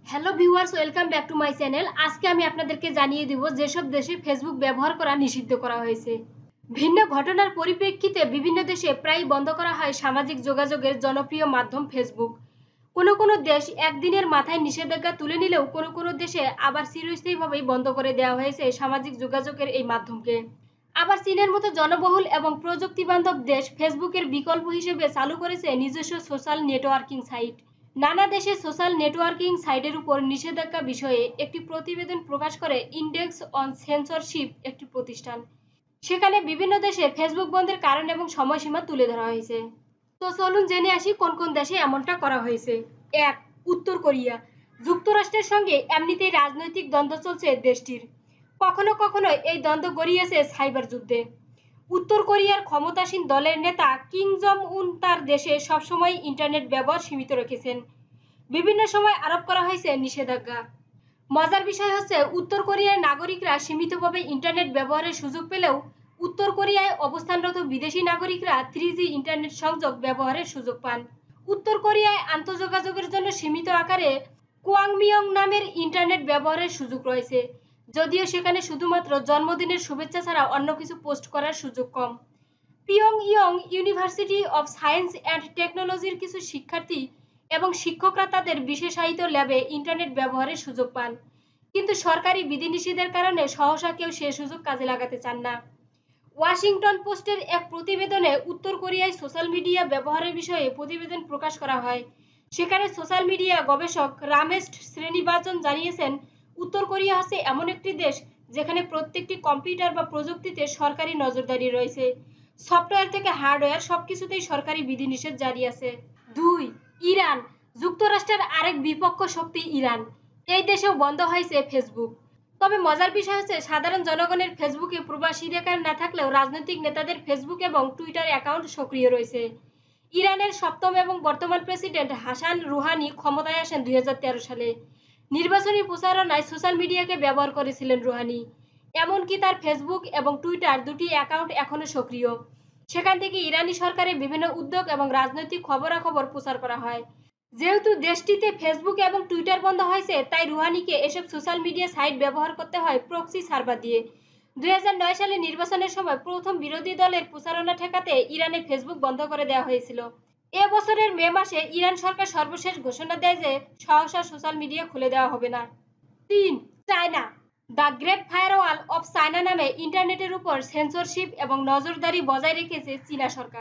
Hello viewers, welcome back to my channel. আজকে আমি আপনাদেরকে জানিয়ে দিব যেসব দেশে ফেসবুক ব্যবহার করা নিষিদ্ধ করা হয়েছে। ভিন্ন ঘটনার পরিপ্রেক্ষিতে বিভিন্ন দেশে প্রায় বন্ধ করা হয় সামাজিক যোগাযোগের জনপ্রিয় মাধ্যম ফেসবুক। কোনো দেশ একদিনের মাথায় নিষেধাজ্ঞা তুলে নিলেও কোনো দেশে আবার চিরস্থায়ীভাবেই বন্ধ করে দেওয়া হয়েছে সামাজিক যোগাযোগের এই মাধ্যমকে। আবার চীনের মতো জনবহুল এবং প্রযুক্তিবান্ধব দেশ ফেসবুকের বিকল্প হিসেবে চালু করেছে নিজস্ব সোশ্যাল নেটওয়ার্কিং সাইট। নানা দেশে সোশ্যাল নেটওয়ার্কিং সাইটের উপর নিষেধাজ্ঞা বিষয়ে একটি প্রতিবেদন প্রকাশ করে ইন্ডেক্স অন সেন্সরশিপ একটি প্রতিষ্ঠান। সেখানে বিভিন্ন দেশে ফেসবুক বন্ধের কারণ এবং সময়সীমা তুলে ধরা হয়েছে। তো চলুন জেনে আসি কোন কোন দেশে এমনটা করা হয়েছে। ১. উত্তর কোরিয়া। যুক্তরাষ্ট্রের সঙ্গে এমনিতেই রাজনৈতিক দ্বন্দ্ব চলছে দেশটির। কখনো কখনো এই দ্বন্দ্ব গড়িয়েছে সাইবার যুদ্ধে। উত্তর কোরিয়ার ক্ষমতাসীন দলের নেতা কিম জং উন তার দেশে সবসময় ইন্টারনেট ব্যবহার সীমিত রেখেছেন। বিভিন্ন সময় আরোপ করা হয়েছে নিষেধাজ্ঞা। মজার বিষয় হচ্ছে উত্তর কোরিয়ার নাগরিকরা সীমিতভাবে ইন্টারনেট ব্যবহারের সুযোগ পেলেও উত্তর কোরিয়ায় অবস্থানরত বিদেশি নাগরিকরা 3G ইন্টারনেট সংযোগ ব্যবহারের সুযোগ পান। উত্তর কোরিয়ায় আন্তঃযোগাযোগের জন্য সীমিত আকারে কোয়াংমিয়ং নামের ইন্টারনেট ব্যবহারের সুযোগ রয়েছে, যদিও সেখানে শুধুমাত্র জন্মদিনের শুভেচ্ছা ছাড়া অন্য কিছু পোস্ট করার সুযোগ কম। পিয়ংইয়ং ইউনিভার্সিটি অব সায়েন্স অ্যান্ড টেকনোলজির কিছু শিক্ষার্থী এবং শিক্ষকরা তাদের বিশেষায়িত ল্যাবে ইন্টারনেট ব্যবহারের সুযোগ পান, কিন্তু সরকারি বিধিনিষেধের কারণে সহসা কেউ সে সুযোগ কাজে লাগাতে চান না। ওয়াশিংটন পোস্টের এক প্রতিবেদনে উত্তর কোরিয়ায় সোশ্যাল মিডিয়া ব্যবহারের বিষয়ে প্রতিবেদন প্রকাশ করা হয়। সেখানে সোশ্যাল মিডিয়া গবেষক রামেশ শ্রীনিবাসন জানিয়েছেন, উত্তর কোরিয়া হচ্ছে এমন একটি দেশ যেখানে প্রত্যেকটি কম্পিউটার বা প্রযুক্তিতে সরকারি নজরদারি রয়েছে। সফটওয়্যার থেকে হার্ডওয়্যার সবকিছুতেই সরকারি বিধিনিষেধ জারি আছে। ২. ইরান। যুক্তরাষ্ট্রের আরেক বিপক্ষ শক্তি ইরান। এই দেশেও বন্ধ হয়েছে ফেসবুক। তবে মজার বিষয় হচ্ছে সাধারণ জনগণের ফেসবুকে প্রবাসী রেকর্ড না থাকলেও রাজনৈতিক নেতাদের ফেসবুক এবং টুইটার অ্যাকাউন্ট সক্রিয় রয়েছে। ইরানের সপ্তম এবং বর্তমান প্রেসিডেন্ট হাসান রুহানি ক্ষমতায় আসেন ২০১৩ সালে। নির্বাচনী প্রচারণায় সোশ্যাল মিডিয়াকে ব্যবহার করেছিলেন রুহানি। এমনকি তার ফেসবুক এবং টুইটার দুটি অ্যাকাউন্ট এখনও সক্রিয়। সেখান থেকে ইরানি সরকারের বিভিন্ন উদ্যোগ এবং রাজনৈতিক খবরাখবর প্রচার করা হয়। যেহেতু দেশটিতে ফেসবুক এবং টুইটার বন্ধ হয়েছে, তাই রুহানিকে এসব সোশ্যাল মিডিয়া সাইট ব্যবহার করতে হয় প্রক্সি সার্ভার দিয়ে। ২০০৯ সালে নির্বাচনের সময় প্রথম বিরোধী দলের প্রচারণা ঠেকাতে ইরানে ফেসবুক বন্ধ করে দেওয়া হয়েছিল। এ বছরের মে মাসে ইরান সরকার সর্বশেষ ঘোষণা দেয় যে সহসা সোশ্যাল মিডিয়া খুলে দেওয়া হবে না। ৩. China. The great firewall of China নামে ইন্টারনেটের উপর সেন্সরশিপ এবং নজরদারি বজায় রেখেছে চীনা সরকার।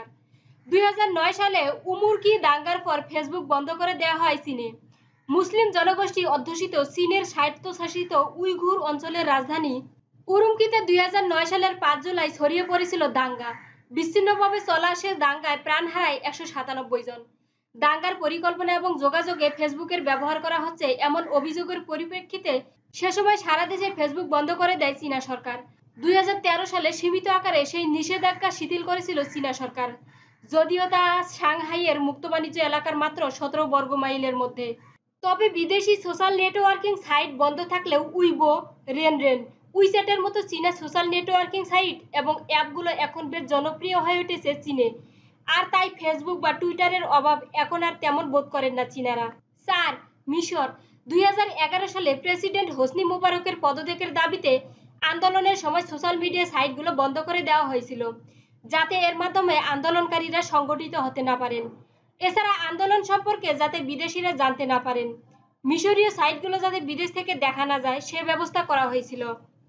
২০০৯ সালে উমরকি দাঙ্গার পর ফেসবুক বন্ধ করে দেওয়া হয় চীনে। মুসলিম জনগোষ্ঠী অধ্যুষিত চীনের স্বায়ত্তশাসিত উইঘুর অঞ্চলের রাজধানী উরুমকিতে ২০০৯ সালের ৫ জুলাই ছড়িয়ে পড়েছিল দাঙ্গা। বিচ্ছিন্নভাবে চলা সে দাঙ্গায় প্রাণ হারায় ১৯৭ জন। দাঙ্গার পরিকল্পনা এবং যোগাযোগে ফেসবুকের ব্যবহার করা হচ্ছে এমন অভিযোগের পরিপ্রেক্ষিতে সে সময় সারা দেশে ফেসবুক বন্ধ করে দেয় চীনা সরকার। ২০১৩ সালে সীমিত আকারে সেই নিষেধাজ্ঞা শিথিল করেছিল চীনা সরকার, যদিও তা সাংহাইয়ের মুক্ত বাণিজ্য এলাকার মাত্র ১৭ বর্গ মাইলের মধ্যে। তবে বিদেশি সোশ্যাল নেটওয়ার্কিং সাইট বন্ধ থাকলেও উইবো, রেনরেন, উইচ্যাটের মতো চীনা সোশ্যাল নেটওয়ার্কিং সাইট এবং অ্যাপগুলো এখন বেশ জনপ্রিয় হয়ে উঠেছে চীনে। আর তাই ফেসবুক বা টুইটারের অভাব এখন আর তেমন বোধ করেন না চীনারা। ৪. মিশর। ২০১১ সালে প্রেসিডেন্ট হোসনি মুবারকের পদত্যাগের দাবিতে আন্দোলনের সময় সোশ্যাল মিডিয়া সাইটগুলো বন্ধ করে দেওয়া হয়েছিল, যাতে এর মাধ্যমে আন্দোলনকারীরা সংগঠিত হতে না পারেন। এছাড়া আন্দোলন সম্পর্কে যাতে বিদেশিরা জানতে না পারেন। মিশরীয় সাইটগুলো যাতে বিদেশ থেকে দেখা না যায় সে ব্যবস্থা করা হয়েছিল।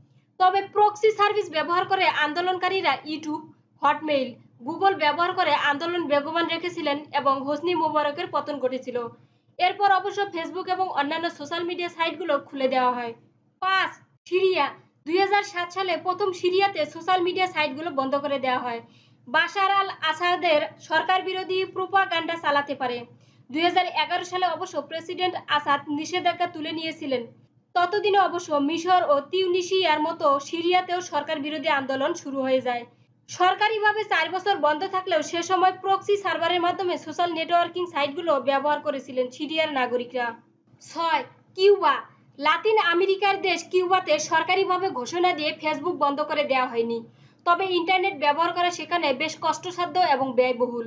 তবে প্রক্সি সার্ভিস ব্যবহার করে আন্দোলনকারীরা ইউটিউব, হটমেইল, গুগল ব্যবহার করে আন্দোলন বেগবান রেখেছিলেন এবং হোসনি মুবারকের পতন ঘটেছিল। এরপর অবশ্য ফেসবুক এবং অন্যান্য সোশ্যাল মিডিয়া সাইটগুলো খুলে দেওয়া হয়। ৫. সিরিয়া। ২০০৭ সালে প্রথম সিরিয়াতে সোশ্যাল মিডিয়া সাইটগুলো বন্ধ করে দেওয়া হয়। বাশার আল আসাদের সরকার বিরোধী প্রোপাগান্ডা চালাতে পারে। ২০১১ সালে অবশ্য প্রেসিডেন্ট আসাদ নিষেধাজ্ঞা তুলে নিয়েছিলেন। ততদিনে অবশ্য মিশর ও তিউনিসিয়ার মতো সিরিয়াতেও সরকার বিরোধী আন্দোলন শুরু হয়ে যায়। সরকারিভাবে ৪ বছর বন্ধ থাকলেও সে সময় প্রক্সি সার্ভারের মাধ্যমে সোশ্যাল নেটওয়ার্কিং সাইটগুলো ব্যবহার করেছিলেন সিরিয়ার নাগরিকরা। ৬. কিউবা। লাতিন আমেরিকার দেশ কিউবাতে সরকারিভাবে ঘোষণা দিয়ে ফেসবুক বন্ধ করে দেওয়া হয়নি, তবে ইন্টারনেট ব্যবহার করা সেখানে বেশ কষ্টসাধ্য এবং ব্যয়বহুল।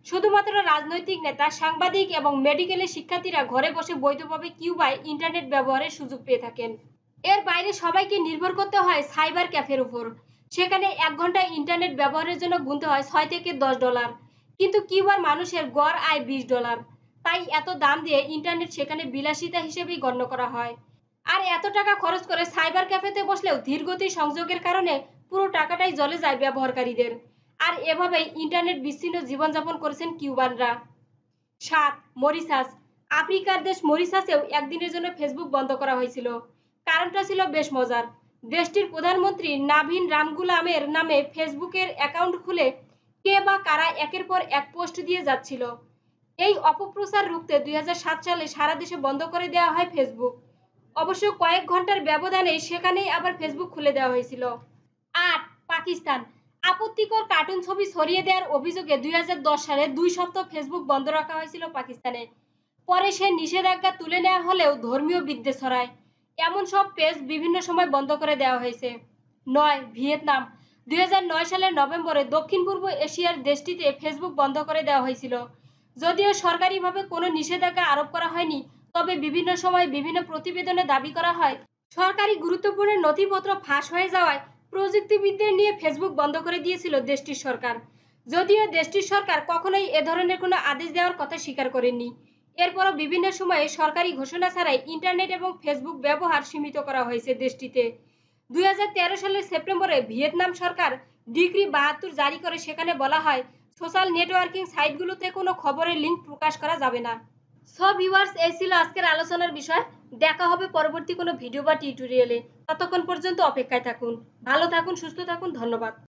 শুধুমাত্র রাজনৈতিক নেতা, সাংবাদিক এবং মেডিকেলের শিক্ষার্থীরা ঘরে বসে বৈধভাবে কিউবায় ইন্টারনেট ব্যবহারের সুযোগ পেয়ে থাকেন। এর বাইরে সবাইকে নির্ভর করতে হয় সাইবার ক্যাফের উপর। সেখানে 1 ঘন্টা ইন্টারনেট ব্যবহারের জন্য গুনতে হয় $6 থেকে $10। কিন্তু কিউবার মানুষের গড় আয় $20। তাই এত দাম দিয়ে ইন্টারনেট সেখানে বিলাসিতা হিসেবেই গণ্য করা হয়। আর এত টাকা খরচ করে সাইবার ক্যাফেতে বসলেও ধীরগতির সংযোগের কারণে পুরো টাকাটাই জলে যায় ব্যবহারকারীদের। আর এভাবেই ইন্টারনেট বিচ্ছিন্ন জীবনযাপন করেছেন কিউবানরা। 7. মরিশাস। আফ্রিকার দেশ মরিশাসেও একদিনের জন্য ফেসবুক বন্ধ করা হয়েছিল। কারণটা ছিল বেশ মজার। দেশটির প্রধানমন্ত্রী নাভিন রামগুলামের নামে ফেসবুকের অ্যাকাউন্ট খুলে কে বা কারা একের পর এক পোস্ট দিয়ে যাচ্ছিল। এই অপপ্রচার রুখতে 2007 সালে সারা দেশে বন্ধ করে দেওয়া হয় ফেসবুক। অবশ্য কয়েক ঘন্টার ব্যবধানেই সেখানেই আবার ফেসবুক খুলে দেওয়া হয়েছিল। 8. পাকিস্তান। আপত্তিকর কার্টুন ছবি ছড়িয়ে দেওয়ার অভিযোগে 2010 সালে 2 সপ্তাহ ফেসবুক বন্ধ রাখা হয়েছিল পাকিস্তানে। পরে সে নিষেধাজ্ঞা তুলে নেওয়া হলেও ধর্মীয় বিদ্বেষ ছড়ায়। এমন সব পেজ বিভিন্ন সময় বন্ধ করে দেওয়া হয়েছে। 9. ভিয়েতনাম। 2009 সালের নভেম্বরে দক্ষিণ পূর্ব এশিয়ার দেশটিতে ফেসবুক বন্ধ করে দেওয়া হয়েছিল। যদিও সরকারিভাবে কোনো নিষেধাজ্ঞা আরোপ করা হয়নি, তবে বিভিন্ন সময় বিভিন্ন প্রতিবেদনে দাবি করা হয় সরকারি গুরুত্বপূর্ণ নথিপত্র ফাঁস হয়ে যাওয়ায় প্রযুক্তিবিদদের নিয়ে ফেসবুক বন্ধ করে দিয়েছিল দেশটির সরকার। যদিও দেশটির সরকার কখনোই এ ধরনের কোনো আদেশ দেওয়ার কথা স্বীকার করেননি। এরপরও বিভিন্ন সময়ে সরকারি ঘোষণা ছাড়াই ইন্টারনেট এবং ফেসবুক ব্যবহার সীমিত করা হয়েছে দেশটিতে। 2013 সালের সেপ্টেম্বরে ভিয়েতনাম সরকার ডিক্রি 72 জারি করে সেখানে বলা হয় সোশ্যাল নেটওয়ার্কিং সাইটগুলোতে কোনো খবরের লিঙ্ক প্রকাশ করা যাবে না। সো ভিউয়ার্স, এই ছিল আজকের আলোচনার বিষয়। দেখা হবে পরবর্তী কোনো ভিডিও বা টিউটোরিয়ালে। ততক্ষণ পর্যন্ত অপেক্ষায় থাকুন। ভালো থাকুন, সুস্থ থাকুন। ধন্যবাদ।